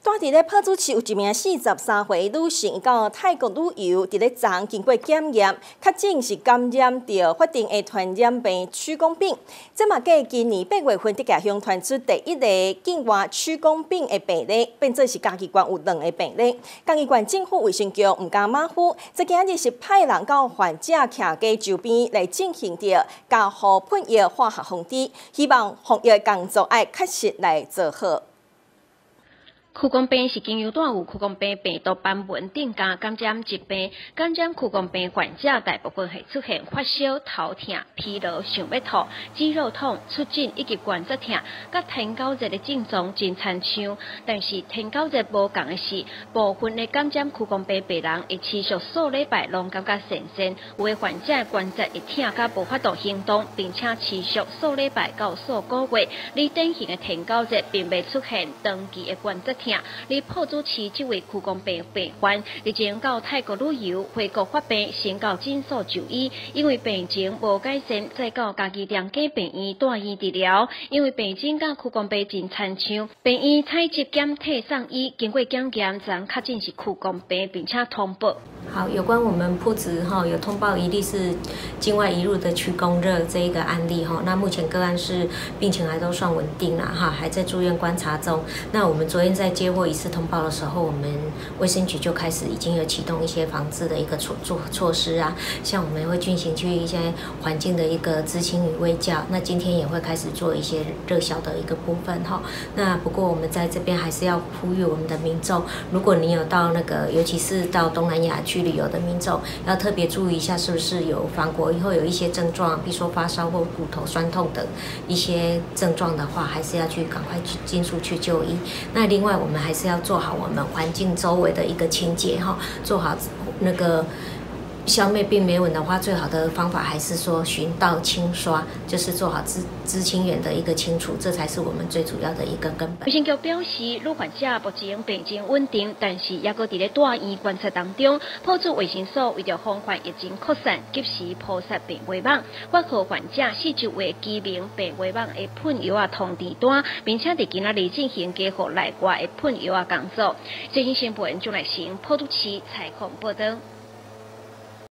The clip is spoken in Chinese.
住伫咧朴子市有一名43岁女性到泰国旅游，伫咧昨经过检验，确诊是感染着法定的传染病曲弓病。这嘛继今年8月份伫家乡传出第一例境外曲弓病的病例，变做是嘉义县有2个病例。嘉义县政府卫生局唔敢马虎，这今日是派人到患者徛家周边来进行着加护喷药化学防治，希望防疫工作要确实来做好。 曲弓病是经由带有曲弓病病毒斑纹定加感染疾病，感染曲弓病患者大部分会出现发烧、头痛、疲劳、想要吐、肌肉痛、出疹以及关节痛，甲天狗热的症状真参像。但是天狗热无共的是，部分的感染曲弓病病人会持续数礼拜拢感觉神仙，有的患者关节会痛甲无法度行动，并且持续数礼拜到数个月。而典型的天狗热并未出现长期的关节痛。而朴子市这位曲弓病病患日前到泰国旅游，回国发病，先到诊所就医，因为病情无改善，再到家己两家病院带医治疗。因为病情甲曲弓病真参像，病院采集检体送医，经过检验，昨确诊是曲弓病，并且通报。 好，有关我们朴子有通报一例是境外移入的曲弓热这一个案例那目前个案是病情还都算稳定啦还在住院观察中。那我们昨天在接获疑似通报的时候，我们卫生局就开始已经有启动一些防治的一个措施啊，像我们会进行去一些环境的一个知情与卫教，那今天也会开始做一些热销的一个部分那不过我们在这边还是要呼吁我们的民众，如果你有到尤其是到东南亚去旅游的民众，要特别注意一下是不是有返国以后有一些症状，比如说发烧或骨头酸痛等一些症状的话，还是要去赶快尽速去就医。那另外我们还是要做好我们环境周围的一个清洁做好那个消灭病媒蚊的话，最好的方法还是说循道清刷，就是做好知情源的一个清除，这才是我们最主要的一个根本。 卫生局表示，女患者目前病情稳定，但是也搁伫咧带医观察当中。朴子卫生所为着防范疫情扩散，及时铺设病危网，发给患者40位居民病危网的喷药通知单，并且伫今仔日进行加护内外的喷药工作。最新新闻就来成朴子市采访报道。